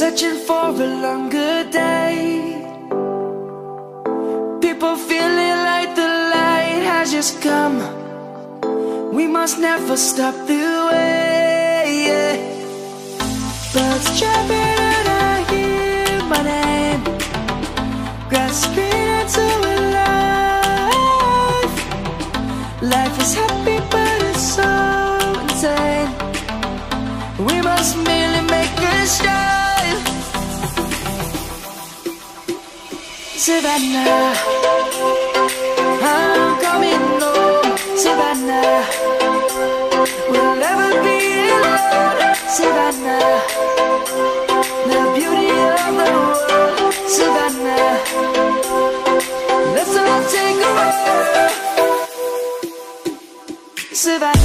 searching for a longer day. People feeling like the light has just come. We must never stop the way, yeah. Birds chirping and I hear my name, grasping into a life. Life is happy but it's so insane. We must merely make a start. Savannah, I'm coming home. Savannah, we'll never be alone. Savannah, the beauty of the world. Savannah, let's all take a walk. Savannah.